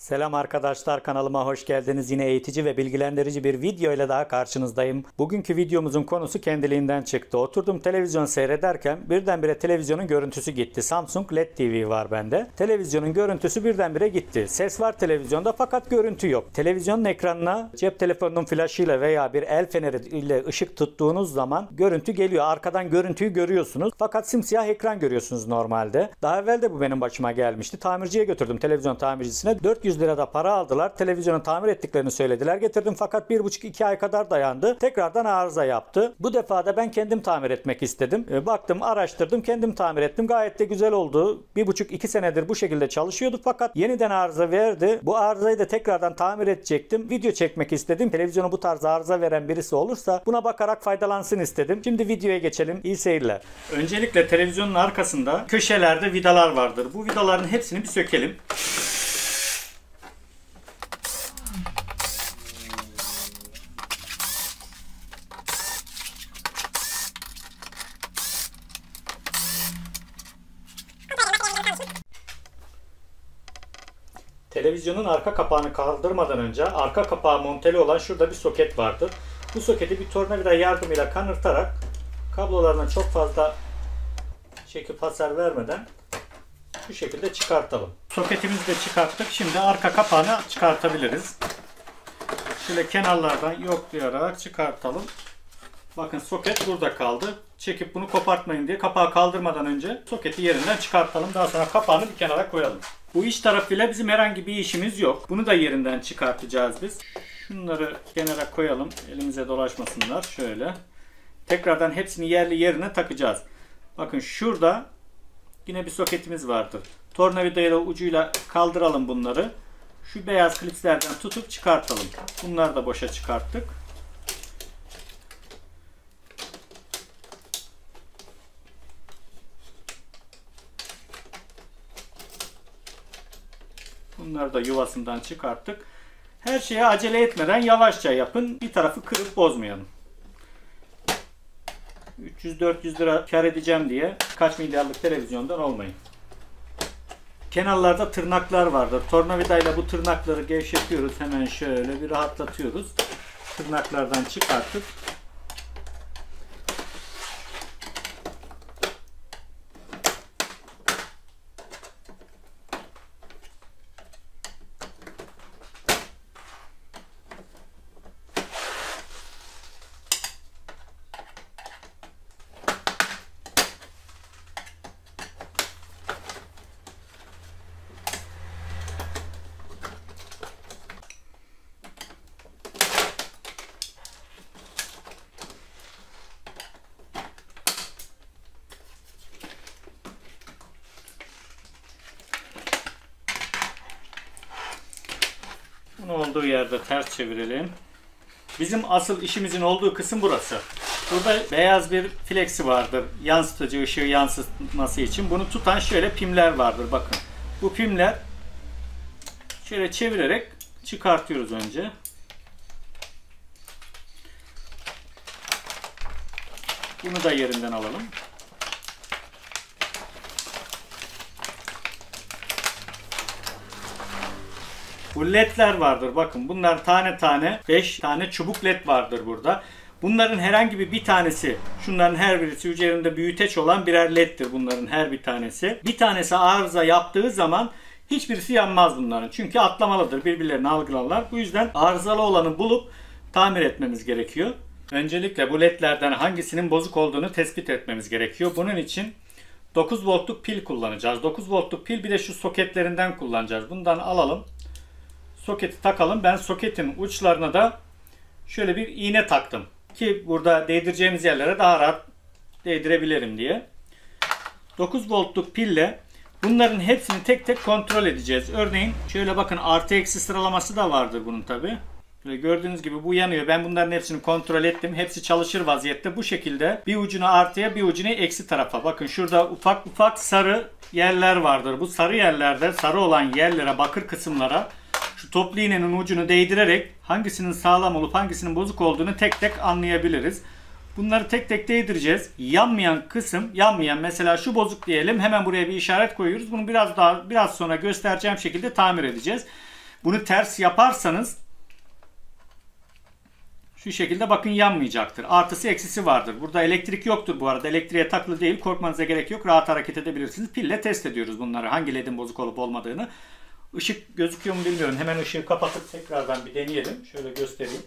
Selam arkadaşlar, kanalıma hoş geldiniz. Yine eğitici ve bilgilendirici bir video ile daha karşınızdayım. Bugünkü videomuzun konusu kendiliğinden çıktı. Oturdum televizyon seyrederken birdenbire televizyonun görüntüsü gitti. Samsung LED TV var bende. Televizyonun görüntüsü birdenbire gitti. Ses var televizyonda fakat görüntü yok. Televizyonun ekranına cep telefonunun flaşıyla veya bir el feneri ile ışık tuttuğunuz zaman görüntü geliyor. Arkadan görüntüyü görüyorsunuz fakat simsiyah ekran görüyorsunuz normalde. Daha evvel de bu benim başıma gelmişti. Tamirciye götürdüm, televizyon tamircisine. 400 lirada para aldılar. Televizyonu tamir ettiklerini söylediler. Getirdim fakat 1,5-2 ay kadar dayandı. Tekrardan arıza yaptı. Bu defa da ben kendim tamir etmek istedim. Baktım, araştırdım, kendim tamir ettim. Gayet de güzel oldu. 1,5-2 senedir bu şekilde çalışıyordu fakat yeniden arıza verdi. Bu arızayı da tekrardan tamir edecektim. Video çekmek istedim. Televizyonu bu tarz arıza veren birisi olursa buna bakarak faydalansın istedim. Şimdi videoya geçelim. İyi seyirler. Öncelikle televizyonun arkasında köşelerde vidalar vardır. Bu vidaların hepsini bir sökelim. Televizyonun arka kapağını kaldırmadan önce arka kapağı monteli olan şurada bir soket vardır. Bu soketi bir tornavida yardımıyla kanırtarak kablolarına çok fazla çekip hasar vermeden şu şekilde çıkartalım. Soketimizi de çıkarttık. Şimdi arka kapağını çıkartabiliriz. Şöyle kenarlardan yoklayarak çıkartalım. Bakın soket burada kaldı. Çekip bunu kopartmayın diye kapağı kaldırmadan önce soketi yerinden çıkartalım. Daha sonra kapağını bir kenara koyalım. Bu iç tarafıyla bizim herhangi bir işimiz yok. Bunu da yerinden çıkartacağız biz. Şunları kenara koyalım. Elimize dolaşmasınlar. Şöyle. Tekrardan hepsini yerli yerine takacağız. Bakın şurada yine bir soketimiz vardır. Tornavidayla ucuyla kaldıralım bunları. Şu beyaz klipslerden tutup çıkartalım. Bunları da boşa çıkarttık. Bunları da yuvasından çıkarttık. Her şeye acele etmeden yavaşça yapın. Bir tarafı kırıp bozmayalım. 300-400 lira kar edeceğim diye kaç milyarlık televizyondan olmayın. Kenarlarda tırnaklar vardır. Tornavidayla bu tırnakları gevşetiyoruz. Hemen şöyle bir rahatlatıyoruz. Tırnaklardan çıkartıp bunu olduğu yerde ters çevirelim. Bizim asıl işimizin olduğu kısım burası. Burada beyaz bir flexi vardır. Yansıtıcı ışığı yansıtması için. Bunu tutan şöyle pimler vardır. Bakın. Bu pimler şöyle çevirerek çıkartıyoruz önce. Bunu da yerinden alalım. Bu ledler vardır. Bakın bunlar tane tane 5 tane çubuk led vardır burada. Bunların herhangi bir tanesi, şunların her birisi üzerinde büyüteç olan birer leddir bunların her bir tanesi. Bir tanesi arıza yaptığı zaman hiçbirisi yanmaz bunların. Çünkü atlamalıdır. Birbirlerini algılarlar. Bu yüzden arızalı olanı bulup tamir etmemiz gerekiyor. Öncelikle bu ledlerden hangisinin bozuk olduğunu tespit etmemiz gerekiyor. Bunun için 9 voltluk pil kullanacağız. 9 voltluk pil bir de şu soketlerinden kullanacağız. Bundan alalım. Soketi takalım. Ben soketin uçlarına da şöyle bir iğne taktım. Ki burada değdireceğimiz yerlere daha rahat değdirebilirim diye. 9 voltluk pille bunların hepsini tek tek kontrol edeceğiz. Örneğin şöyle bakın, artı eksi sıralaması da vardır bunun tabi. Gördüğünüz gibi bu yanıyor. Ben bunların hepsini kontrol ettim. Hepsi çalışır vaziyette. Bu şekilde bir ucunu artıya bir ucunu eksi tarafa. Bakın şurada ufak ufak sarı yerler vardır. Bu sarı yerlerde, sarı olan yerlere, bakır kısımlara şu toplu iğnenin ucunu değdirerek hangisinin sağlam olup hangisinin bozuk olduğunu tek tek anlayabiliriz. Bunları tek tek değdireceğiz. Yanmayan kısım, yanmayan, mesela şu bozuk diyelim, hemen buraya bir işaret koyuyoruz. Bunu biraz sonra göstereceğim şekilde tamir edeceğiz. Bunu ters yaparsanız şu şekilde bakın yanmayacaktır. Artısı eksisi vardır. Burada elektrik yoktur bu arada. Elektriğe takılı değil. Korkmanıza gerek yok. Rahat hareket edebilirsiniz. Pille test ediyoruz bunları. Hangi ledin bozuk olup olmadığını. Işık gözüküyor mu bilmiyorum. Hemen ışığı kapatıp tekrardan bir deneyelim. Şöyle göstereyim.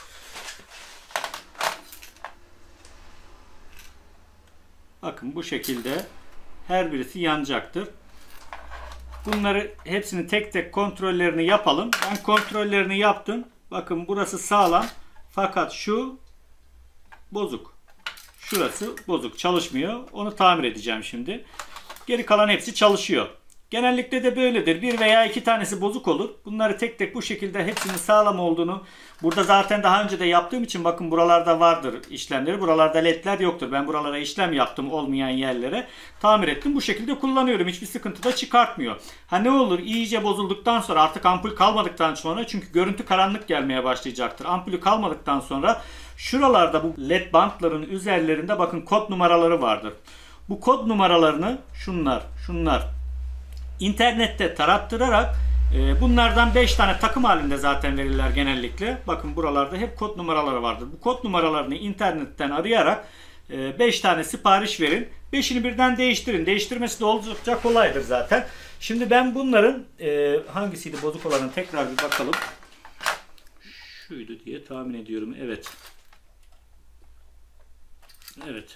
Bakın bu şekilde her birisi yanacaktır. Bunları hepsini tek tek kontrollerini yapalım. Ben kontrollerini yaptım. Bakın burası sağlam. Fakat şu bozuk. Şurası bozuk. Çalışmıyor. Onu tamir edeceğim şimdi. Geri kalan hepsi çalışıyor. Genellikle de böyledir. Bir veya iki tanesi bozuk olur. Bunları tek tek bu şekilde hepsinin sağlam olduğunu, burada zaten daha önce de yaptığım için bakın buralarda vardır işlemleri. Buralarda ledler yoktur. Ben buralara işlem yaptım olmayan yerlere. Tamir ettim. Bu şekilde kullanıyorum. Hiçbir sıkıntı da çıkartmıyor. Ha ne olur iyice bozulduktan sonra, artık ampul kalmadıktan sonra, çünkü görüntü karanlık gelmeye başlayacaktır. Ampulü kalmadıktan sonra şuralarda bu led bantların üzerlerinde bakın kod numaraları vardır. Bu kod numaralarını şunlar İnternette tarattırarak bunlardan 5 tane takım halinde zaten verirler genellikle. Bakın buralarda hep kod numaraları vardır. Bu kod numaralarını internetten arayarak 5 tane sipariş verin. 5'ini birden değiştirin. Değiştirmesi de oldukça kolaydır zaten. Şimdi ben bunların hangisiydi bozuk olanı tekrar bir bakalım. Şuydu diye tahmin ediyorum. Evet. Evet.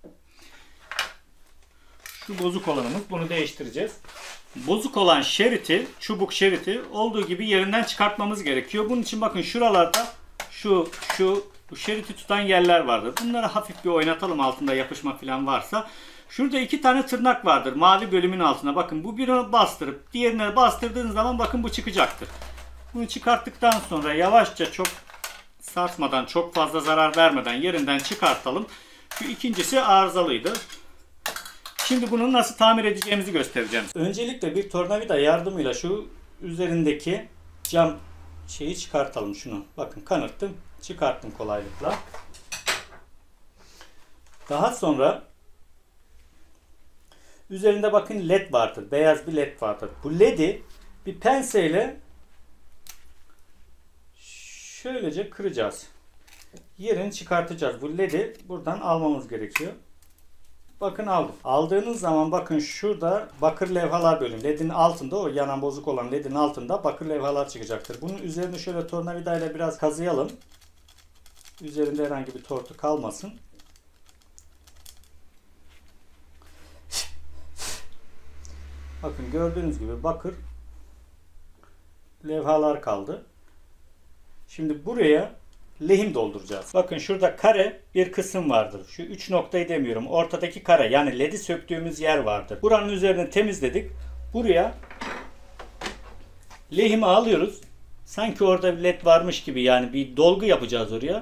Şu bozuk olanımız. Bunu değiştireceğiz. Bozuk olan şeriti, çubuk şeriti olduğu gibi yerinden çıkartmamız gerekiyor. Bunun için bakın şuralarda bu şeriti tutan yerler vardır. Bunları hafif bir oynatalım, altında yapışma falan varsa. Şurada 2 tane tırnak vardır mavi bölümün altına. Bakın bu birini bastırıp diğerine bastırdığınız zaman bakın bu çıkacaktır. Bunu çıkarttıktan sonra yavaşça, çok sarsmadan, çok fazla zarar vermeden yerinden çıkartalım. Şu ikincisi arızalıydı. Şimdi bunu nasıl tamir edeceğimizi göstereceğim. Öncelikle bir tornavida yardımıyla şu üzerindeki cam şeyi çıkartalım, şunu. Bakın kanırttım, çıkarttım kolaylıkla. Daha sonra üzerinde bakın led vardır. Beyaz bir led vardır. Bu ledi bir penseyle şöylece kıracağız. Yerini çıkartacağız. Bu ledi buradan almamız gerekiyor. Bakın aldım. Aldığınız zaman bakın şurada bakır levhalar bölümü. Ledin altında, o yanan bozuk olan ledin altında bakır levhalar çıkacaktır. Bunun üzerine şöyle tornavidayla biraz kazıyalım. Üzerinde herhangi bir tortu kalmasın. Bakın gördüğünüz gibi bakır levhalar kaldı. Şimdi buraya lehim dolduracağız. Bakın şurada kare bir kısım vardır. Şu 3 noktayı demiyorum. Ortadaki kare, yani ledi söktüğümüz yer vardır. Buranın üzerini temizledik. Buraya lehimi alıyoruz. Sanki orada bir led varmış gibi, yani bir dolgu yapacağız oraya.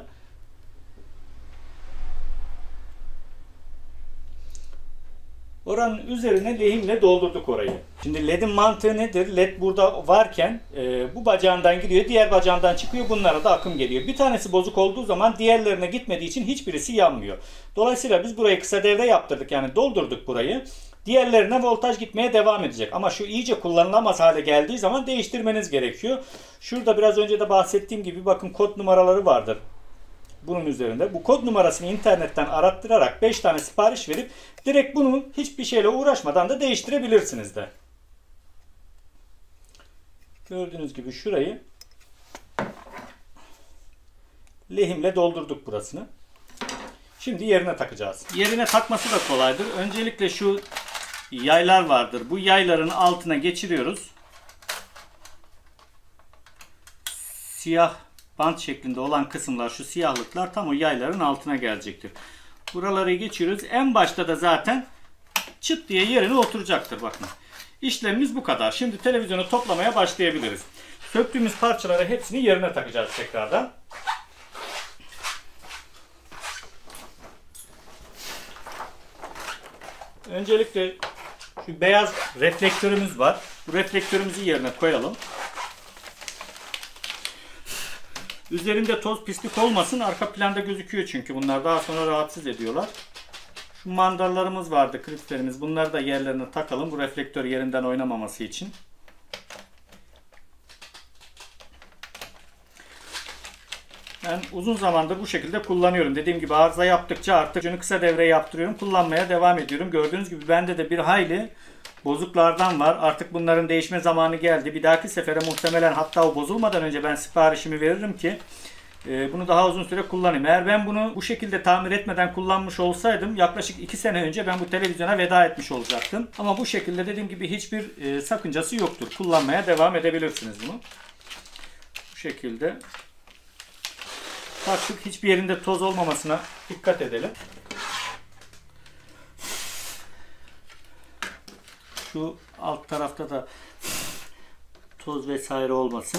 Oranın üzerine lehimle doldurduk orayı. Şimdi ledin mantığı nedir? Led burada varken bu bacağından giriyor, diğer bacağından çıkıyor. Bunlara da akım geliyor. Bir tanesi bozuk olduğu zaman diğerlerine gitmediği için hiçbirisi yanmıyor. Dolayısıyla biz burayı kısa devre yaptırdık. Yani doldurduk burayı. Diğerlerine voltaj gitmeye devam edecek. Ama şu iyice kullanılamaz hale geldiği zaman değiştirmeniz gerekiyor. Şurada biraz önce de bahsettiğim gibi bakın kod numaraları vardır. Bunun üzerinde. Bu kod numarasını internetten arattırarak 5 tane sipariş verip direkt bunu hiçbir şeyle uğraşmadan da değiştirebilirsiniz de. Gördüğünüz gibi şurayı lehimle doldurduk burasını. Şimdi yerine takacağız. Yerine takması da kolaydır. Öncelikle şu yaylar vardır. Bu yayların altına geçiriyoruz. Siyah bant şeklinde olan kısımlar, şu siyahlıklar tam o yayların altına gelecektir. Buraları geçiyoruz. En başta da zaten çıt diye yerine oturacaktır. Bakın. İşlemimiz bu kadar. Şimdi televizyonu toplamaya başlayabiliriz. Söktüğümüz parçaları hepsini yerine takacağız tekrardan. Öncelikle şu beyaz reflektörümüz var. Bu reflektörümüzü yerine koyalım. Üzerinde toz pislik olmasın. Arka planda gözüküyor çünkü bunlar daha sonra rahatsız ediyorlar. Şu mandallarımız vardı, kliplerimiz. Bunları da yerlerine takalım. Bu reflektör yerinden oynamaması için. Ben uzun zamandır bu şekilde kullanıyorum. Dediğim gibi arıza yaptıkça artık şunu kısa devre yaptırıyorum. Kullanmaya devam ediyorum. Gördüğünüz gibi bende de bir hayli bozuklardan var. Artık bunların değişme zamanı geldi. Bir dahaki sefere muhtemelen, hatta o bozulmadan önce ben siparişimi veririm ki bunu daha uzun süre kullanayım. Eğer ben bunu bu şekilde tamir etmeden kullanmış olsaydım yaklaşık 2 sene önce ben bu televizyona veda etmiş olacaktım. Ama bu şekilde dediğim gibi hiçbir sakıncası yoktur. Kullanmaya devam edebilirsiniz bunu. Bu şekilde taktık. Hiçbir yerinde toz olmamasına dikkat edelim. Şu alt tarafta da toz vesaire olmasın.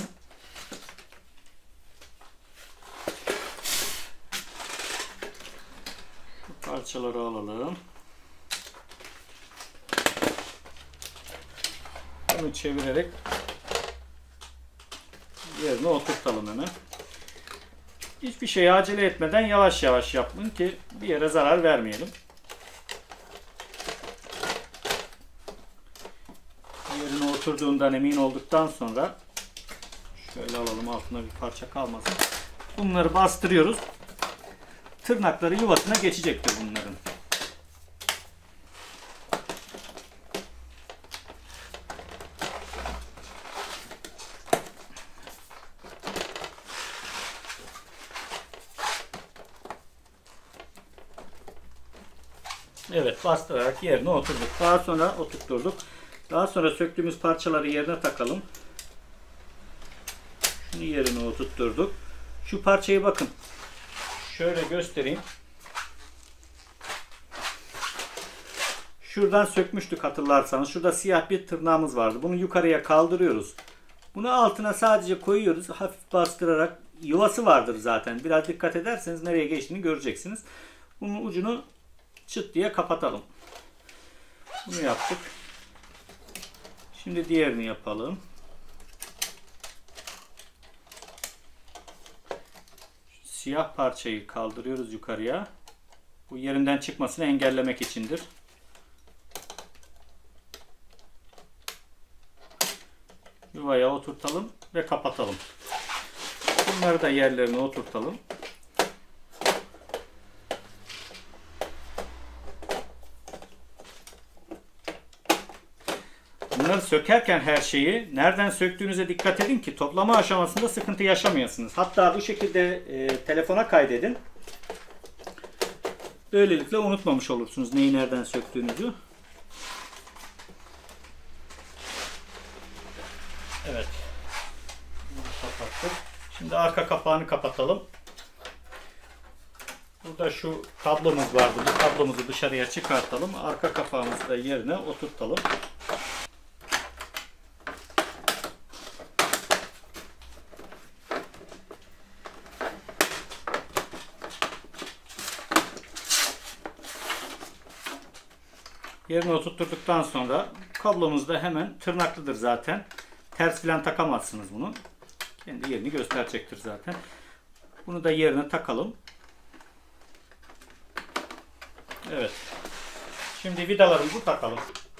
Bu parçaları alalım. Bunu çevirerek yerine oturtalım hemen. Hiçbir şeye acele etmeden yavaş yavaş yapın ki bir yere zarar vermeyelim. Yerine oturduğundan emin olduktan sonra şöyle alalım, altına bir parça kalmasın. Bunları bastırıyoruz. Tırnakları yuvasına geçecektir bunların. Evet, bastırarak yerine oturduk. Daha sonra oturtturduk. Daha sonra söktüğümüz parçaları yerine takalım. Şunu yerine oturtturduk. Şu parçayı bakın. Şöyle göstereyim. Şuradan sökmüştük hatırlarsanız. Şurada siyah bir tırnağımız vardı. Bunu yukarıya kaldırıyoruz. Bunu altına sadece koyuyoruz. Hafif bastırarak. Yuvası vardır zaten. Biraz dikkat ederseniz nereye geçtiğini göreceksiniz. Bunun ucunu çıt diye kapatalım. Bunu yaptık. Şimdi diğerini yapalım. Siyah parçayı kaldırıyoruz yukarıya. Bu yerinden çıkmasını engellemek içindir. Yuvaya oturtalım ve kapatalım. Bunları da yerlerine oturtalım. Bunları sökerken her şeyi nereden söktüğünüze dikkat edin ki toplama aşamasında sıkıntı yaşamayasınız. Hatta bu şekilde telefona kaydedin. Böylelikle unutmamış olursunuz neyi nereden söktüğünüzü. Evet. Bunu kapattık. Şimdi arka kapağını kapatalım. Burada şu kablomuz vardı. Bu kablomuzu dışarıya çıkartalım. Arka kapağımızı da yerine oturtalım. Yerine oturtturduktan sonra kablomuz da hemen tırnaklıdır zaten. Ters filan takamazsınız bunu. Kendi yerini gösterecektir zaten. Bunu da yerine takalım. Evet. Şimdi vidalarımızı takalım.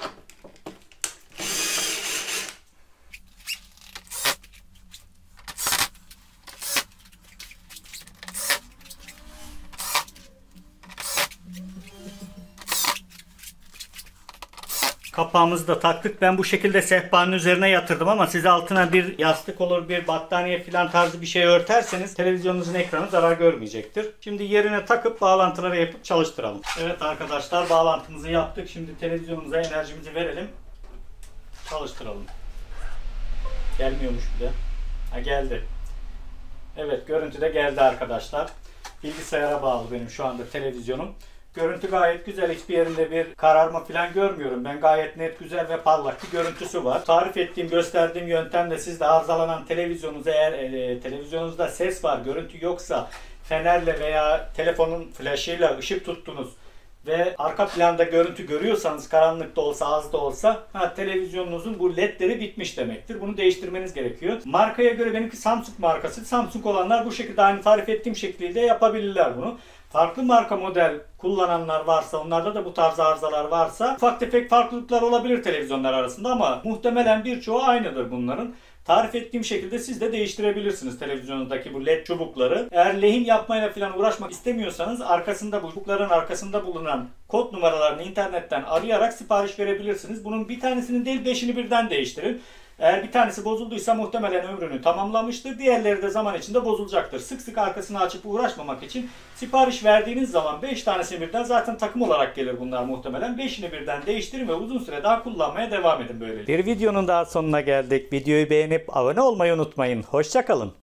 Kapağımızı da taktık. Ben bu şekilde sehpanın üzerine yatırdım ama siz altına bir yastık olur, bir battaniye filan tarzı bir şey örterseniz televizyonunuzun ekranı zarar görmeyecektir. Şimdi yerine takıp bağlantıları yapıp çalıştıralım. Evet arkadaşlar, bağlantımızı yaptık. Şimdi televizyonumuza enerjimizi verelim. Çalıştıralım. Gelmiyormuş bir de. Ha, geldi. Evet, görüntü de geldi arkadaşlar. Bilgisayara bağlı benim şu anda televizyonum. Görüntü gayet güzel. Hiçbir yerinde bir kararma falan görmüyorum. Ben gayet net, güzel ve parlak bir görüntüsü var. Tarif ettiğim, gösterdiğim yöntemle siz de arızalanan televizyonunuz, eğer televizyonunuzda ses var, görüntü yoksa fenerle veya telefonun flaşıyla ışık tuttunuz ve arka planda görüntü görüyorsanız, karanlıkta olsa az da olsa, televizyonunuzun bu ledleri bitmiş demektir. Bunu değiştirmeniz gerekiyor. Markaya göre benimki Samsung markası. Samsung olanlar bu şekilde aynı tarif ettiğim şekilde yapabilirler bunu. Farklı marka model kullananlar varsa, onlarda da bu tarz arızalar varsa ufak tefek farklılıklar olabilir televizyonlar arasında ama muhtemelen birçoğu aynıdır bunların. Tarif ettiğim şekilde siz de değiştirebilirsiniz televizyonunuzdaki bu led çubukları. Eğer lehim yapmayla falan uğraşmak istemiyorsanız arkasında, bu çubukların arkasında bulunan kod numaralarını internetten arayarak sipariş verebilirsiniz. Bunun bir tanesini değil 5'ini birden değiştirin. Eğer bir tanesi bozulduysa muhtemelen ömrünü tamamlamıştır. Diğerleri de zaman içinde bozulacaktır. Sık sık arkasını açıp uğraşmamak için sipariş verdiğiniz zaman 5 tanesini birden, zaten takım olarak gelir bunlar muhtemelen. 5'ini birden değiştirin ve uzun süre daha kullanmaya devam edin böyle. Bir videonun daha sonuna geldik. Videoyu beğenip abone olmayı unutmayın. Hoşça kalın.